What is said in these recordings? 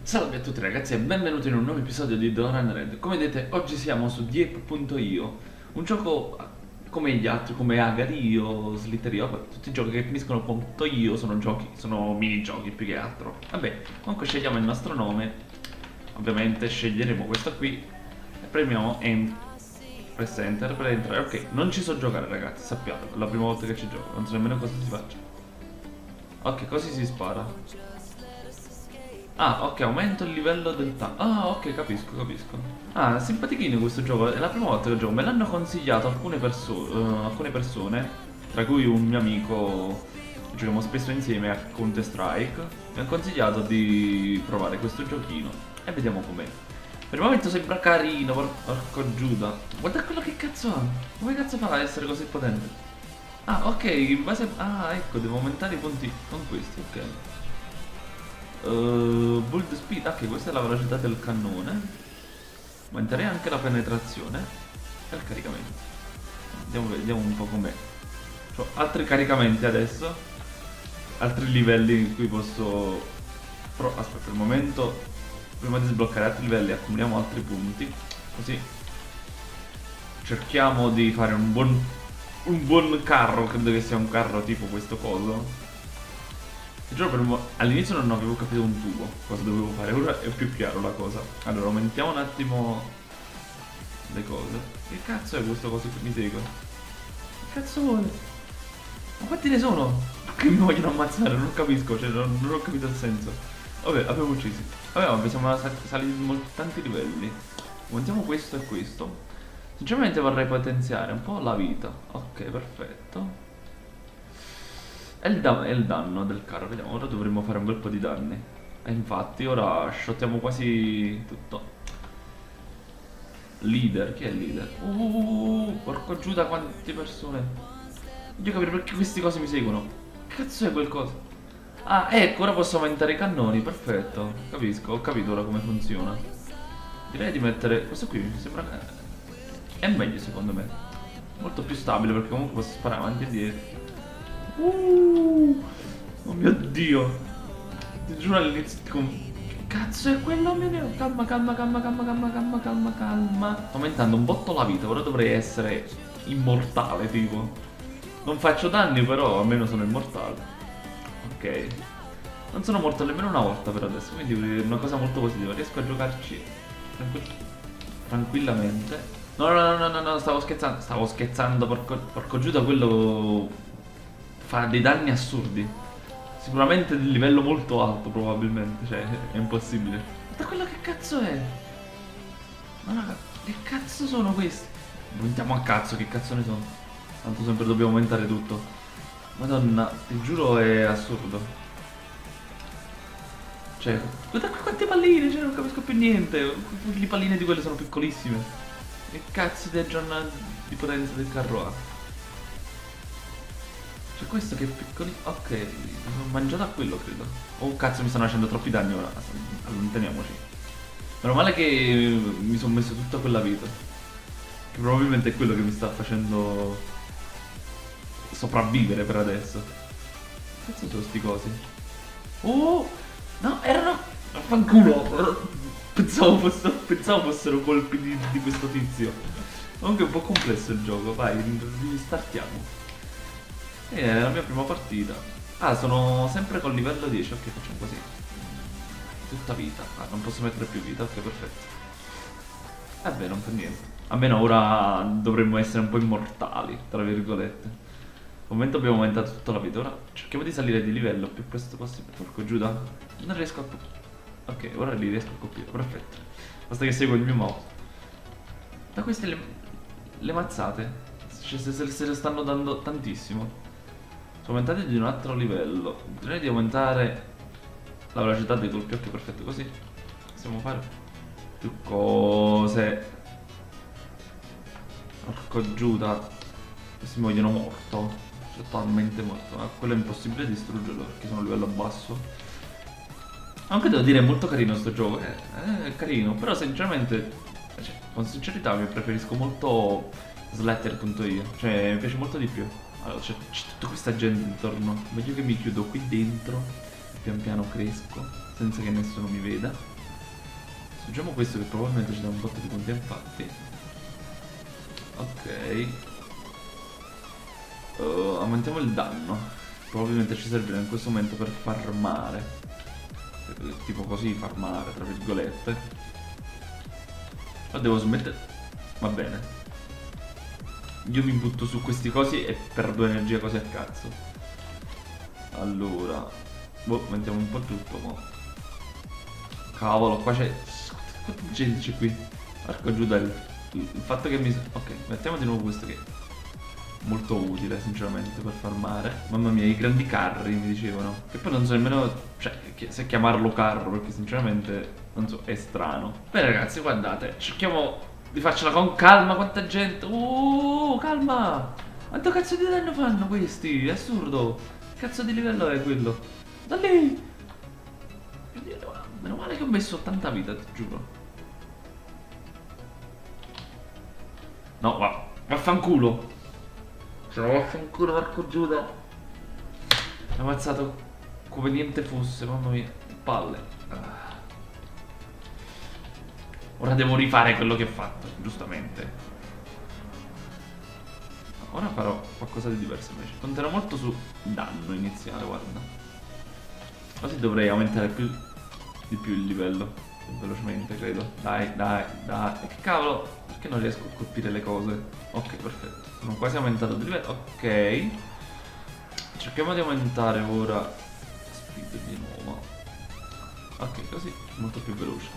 Salve a tutti ragazzi e benvenuti in un nuovo episodio di Doran Red. Come vedete oggi siamo su Dieep.io, un gioco come gli altri, come Agario, Slither.io, tutti i giochi che finiscono con .io sono minigiochi più che altro. Vabbè, comunque scegliamo il nostro nome, ovviamente sceglieremo questo qui e premiamo Press Enter per entrare. Ok, non ci so giocare ragazzi, sappiate, è la prima volta che ci gioco, non so nemmeno cosa si faccia. Ok, così si spara. Ah, ok, aumento il livello del tank. Ah, ok, capisco. Ah, simpatichino questo gioco. È la prima volta che gioco. Me l'hanno consigliato alcune persone, tra cui un mio amico. Giochiamo spesso insieme a Counter Strike. Mi ha consigliato di provare questo giochino. E vediamo com'è. Per il momento sembra carino, porco Giuda. Guarda quello che cazzo ha. Come cazzo fa ad essere così potente? Ah, ok, in base. Ah, ecco, devo aumentare i punti con questi, ok. Build speed, ok, questa è la velocità del cannone. Aumenterei anche la penetrazione e il caricamento. Vediamo un po' com'è. C'ho altri caricamenti adesso, altri livelli in cui posso. Però aspetta, per il momento, prima di sbloccare altri livelli accumuliamo altri punti. Così cerchiamo di fare un buon carro. Credo che sia un carro tipo questo coso. Giuro, all'inizio non avevo capito un tubo cosa dovevo fare, ora è più chiaro la cosa. Allora, aumentiamo un attimo le cose. Che cazzo è questo coso che mi segue? Che cazzo vuole? Ma quanti ne sono? Che mi vogliono ammazzare? Non capisco, cioè non ho capito il senso. Vabbè, avevo uccisi. Vabbè, siamo saliti tanti livelli. Aumentiamo questo e questo. Sinceramente vorrei potenziare un po' la vita. Ok, perfetto. È il danno del carro, vediamo, ora dovremmo fare un bel po' di danni. E infatti ora shottiamo quasi tutto. Leader, chi è il leader? Porco Giuda, quante persone. Io capire perché queste cose mi seguono. Che cazzo è quel coso? Ah, ecco, ora posso aumentare i cannoni, perfetto. Capisco, ho capito ora come funziona. Direi di mettere questo qui, mi sembra è meglio secondo me. Molto più stabile perché comunque posso sparare avanti e dietro. Oh mio Dio. Ti giuro all'inizio che cazzo è quello? Calma. Sto aumentando un botto la vita. Ora dovrei essere immortale tipo. Non faccio danni però almeno sono immortale. Ok. Non sono morto nemmeno una volta per adesso, quindi è una cosa molto positiva. Riesco a giocarci tranquillamente. No, stavo scherzando, porco Giuda, quello fa dei danni assurdi. Sicuramente di livello molto alto probabilmente, cioè è impossibile. Ma quello che cazzo è? Ma raga, che cazzo sono questi? Aumentiamo a cazzo, che cazzo ne sono? Tanto sempre dobbiamo aumentare tutto. Madonna, ti giuro è assurdo. Cioè, guarda qua quante palline, cioè non capisco più niente. Le palline di quelle sono piccolissime. Che cazzo di aggiornamento di potenza del carro ha? C'è questo che è piccolino. Ok, ho mangiato a quello credo. Oh cazzo, mi stanno facendo troppi danni ora. Allontaniamoci. Meno male che mi sono messo tutta quella vita. Che probabilmente è quello che mi sta facendo sopravvivere per adesso. Che cazzo sono sti cosi? Oh! No, erano. Fanculo! Pensavo fossero colpi di questo tizio. Comunque è un po' complesso il gioco, vai, startiamo. È la mia prima partita. Ah, sono sempre col livello 10. Ok, facciamo così. Tutta vita. Ah, non posso mettere più vita. Ok, perfetto. Beh, non fa niente. Almeno ora dovremmo essere un po' immortali, tra virgolette. Al momento abbiamo aumentato tutta la vita. Ora cerchiamo di salire di livello il più presto possibile. Porco Giuda. Non riesco a. Ok, ora li riesco a colpire. Perfetto. Basta che seguo il mio mouse. Da queste le mazzate. Cioè, se le stanno dando tantissimo. Sono aumentati di un altro livello. Direi di aumentare la velocità dei colpi. Ok, perfetto, così possiamo fare più cose. Porco Giuda. Questi mi vogliono morto. Totalmente morto. Ma quello è impossibile distruggerlo perché sono a livello basso. Anche devo dire è molto carino sto gioco. È carino. Però sinceramente, cioè, con sincerità mi preferisco molto Slither.io. Cioè mi piace molto di più. Allora c'è tutta questa gente intorno. Meglio che mi chiudo qui dentro e pian piano cresco senza che nessuno mi veda. Distruggiamo questo che probabilmente ci dà un botto di punti, infatti. Ok. Aumentiamo il danno. Probabilmente ci servirà in questo momento per farmare. Tipo così, farmare, tra virgolette. Ma devo smettere. Va bene. Io mi butto su questi cosi e perdo energia così a cazzo. Allora. Boh, mettiamo un po' tutto, mo. Cavolo, qua c'è. Quanta gente c'è qui? Arco giù dal. Il fatto che mi. Ok, mettiamo di nuovo questo che è molto utile, sinceramente, per farmare. Mamma mia, i grandi carri mi dicevano. Che poi non so nemmeno. Cioè, se chiamarlo carro, perché sinceramente. Non so, è strano. Bene, ragazzi, guardate. Cerchiamo di farcela con calma. Quanta gente. Calma! Quanto cazzo di danno fanno questi? È assurdo. Che cazzo di livello è quello? Da lì! Meno male che ho messo 80 vita, ti giuro. No, vaffanculo. Se no vaffanculo, porco Giuda. Mi ha ammazzato come niente fosse, mamma mia. Palle. Ora devo rifare quello che ho fatto, giustamente. Ora farò qualcosa di diverso invece. Conterò molto su danno iniziale, guarda. Così dovrei aumentare di più il livello. Velocemente, credo. Dai. Che cavolo? Perché non riesco a colpire le cose? Ok, perfetto. Sono quasi aumentato di livello. Ok. Cerchiamo di aumentare ora speed di nuovo. Ok, così molto più veloce.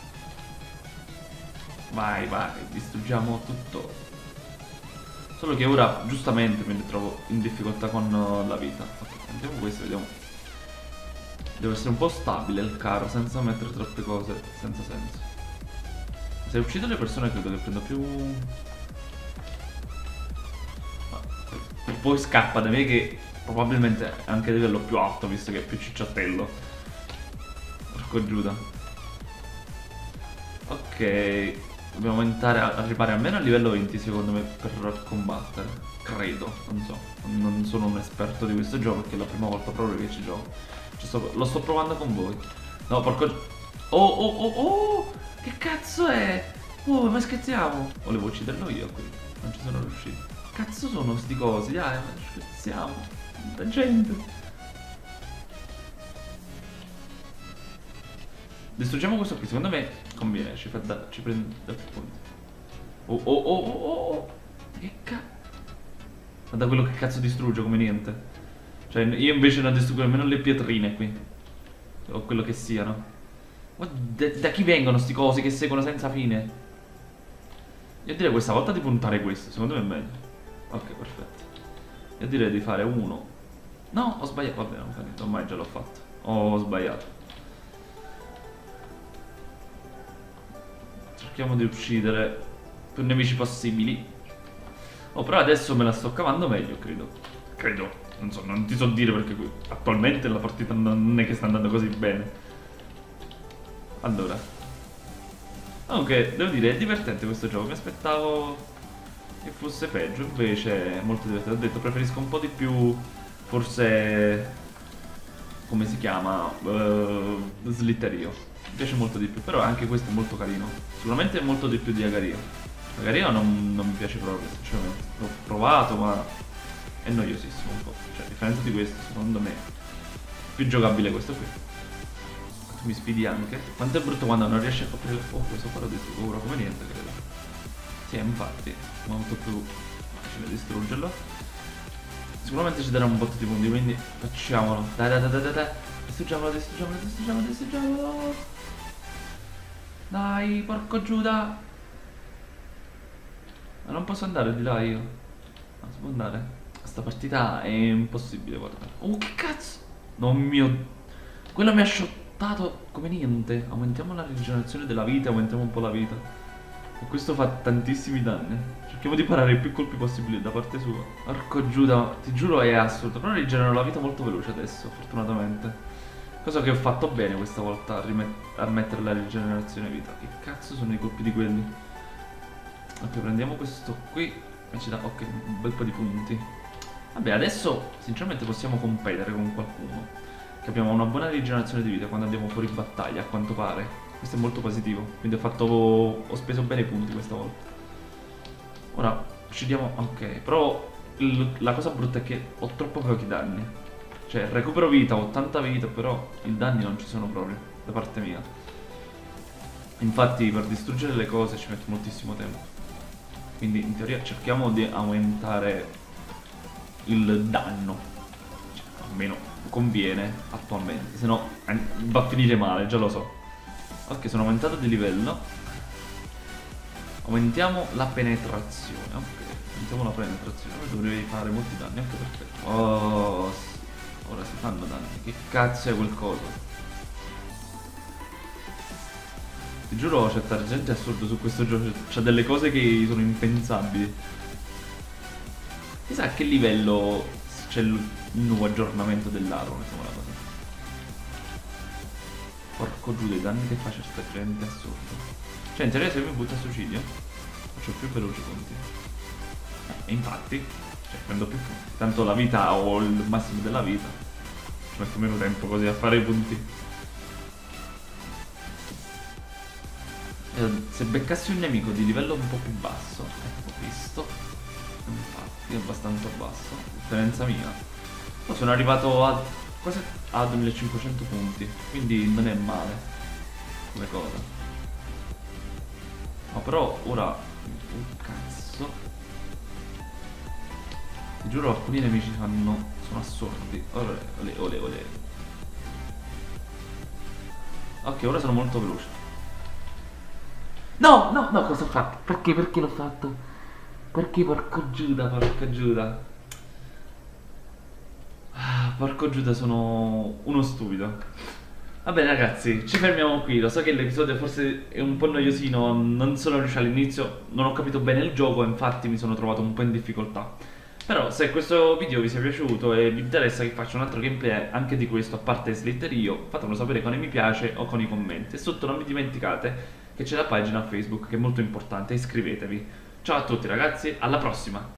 Vai, distruggiamo tutto. Solo che ora, giustamente, mi ritrovo in difficoltà con la vita. Ok, andiamo questo, vediamo. Deve essere un po' stabile il carro, senza mettere troppe cose, senza senso. Se uccido le persone credo che prendo più. E poi scappa da me che probabilmente è anche a livello più alto, visto che è più cicciottello. Porco Giuda. Ok, dobbiamo aumentare, arrivare almeno a livello 20 secondo me per combattere. Credo, non so. Non sono un esperto di questo gioco perché è la prima volta proprio che ci gioco. Lo sto provando con voi. No, porco. Oh! Che cazzo è? Oh, ma scherziamo? Volevo ucciderlo io qui. Non ci sono riuscito. Cazzo sono sti cosi? Dai, ma scherziamo. Tanta gente. Distruggiamo questo qui. Secondo me conviene. Ci prende più punti. Oh. Che cazzo? Guarda quello che cazzo distrugge come niente. Cioè, io invece non distruggo nemmeno le pietrine qui. O quello che siano. Da chi vengono sti cosi che seguono senza fine? Io direi questa volta di puntare questo. Secondo me è meglio. Ok, perfetto. Io direi di fare uno. No, ho sbagliato. Vabbè, non fa niente. Ormai già l'ho fatto. Ho sbagliato. Cerchiamo di uccidere più nemici possibili. Oh, però adesso me la sto cavando meglio, credo. Non so, non ti so dire perché qui attualmente la partita non è che sta andando così bene. Allora. Comunque, devo dire, è divertente questo gioco. Mi aspettavo che fosse peggio, invece è molto divertente. Ho detto, preferisco un po' di più, forse, come si chiama? Slitterio. Mi piace molto di più, però anche questo è molto carino. Sicuramente è molto di più di Agario. Agario non mi piace proprio, sinceramente. L'ho provato, ma è noiosissimo un po'. Cioè, a differenza di questo, secondo me, è più giocabile questo qui. Tu mi sfidi anche. Quanto è brutto quando non riesci a coprire. Oh, questo qua lo distruggo ora come niente, credo. Sì, infatti, molto più facile distruggerlo. Sicuramente ci darà un botto di punti, quindi facciamolo. Dai. Distruggiamolo. Dai, porco Giuda. Ma non posso andare di là io. Non si può andare. Questa partita è impossibile, guarda. Oh, che cazzo! Non mio. Quello mi ha shottato come niente. Aumentiamo la rigenerazione della vita, aumentiamo un po' la vita. E questo fa tantissimi danni. Cerchiamo di parare i più colpi possibili da parte sua. Porco Giuda, ti giuro è assurdo. Però rigenero la vita molto veloce adesso, fortunatamente. Cosa che ho fatto bene questa volta a mettere la rigenerazione vita. Che cazzo sono i colpi di quelli? Ok, prendiamo questo qui e ci dà, ok, un bel po' di punti. Vabbè, adesso sinceramente possiamo competere con qualcuno. Che abbiamo una buona rigenerazione di vita quando andiamo fuori battaglia, a quanto pare. Questo è molto positivo. Quindi ho speso bene i punti questa volta. Ora ci diamo. Ok, però la cosa brutta è che ho troppo pochi danni. Cioè, recupero vita, ho 80 vita, però i danni non ci sono proprio, da parte mia. Infatti per distruggere le cose ci metto moltissimo tempo. Quindi in teoria cerchiamo di aumentare il danno. Cioè, almeno conviene attualmente, se no va a finire male, già lo so. Ok, sono aumentato di livello. Aumentiamo la penetrazione. Ok, aumentiamo la penetrazione. Ora dovrei fare molti danni. Ok, perfetto. Oh, ora si fanno danni. Che cazzo è quel coso? Ti giuro, c'è gente assurdo su questo gioco. C'ha delle cose che sono impensabili. Chissà a che livello c'è il nuovo aggiornamento dell'arma, insomma la cosa. Porco giù, dei danni che fa certa gente, assurdo. Cioè, in teoria se mi butta a suicidio faccio più veloci i punti. E infatti, cioè, prendo più punti. Tanto la vita o il massimo della vita. Ci metto meno tempo così a fare i punti. Se beccassi un nemico di livello un po' più basso, ecco visto, infatti è abbastanza basso, differenza mia. Poi sono arrivato a quasi a 2500 punti, quindi non è male come cosa. Ma però ora, cazzo, ti giuro alcuni nemici sono assurdi. Ole, ole, ole. Ok, ora sono molto veloce. No, no, no, cosa ho fatto? Perché l'ho fatto? Perché porco Giuda, porco Giuda. Ah, porco Giuda, sono uno stupido. Va bene ragazzi, ci fermiamo qui. Lo so che l'episodio forse è un po' noiosino, non sono riuscito all'inizio, non ho capito bene il gioco, infatti mi sono trovato un po' in difficoltà. Però se questo video vi sia piaciuto e vi interessa che faccia un altro gameplay anche di questo, a parte Slither.io, fatemelo sapere con i mi piace o con i commenti. E sotto non vi dimenticate che c'è la pagina Facebook che è molto importante, iscrivetevi. Ciao a tutti ragazzi, alla prossima!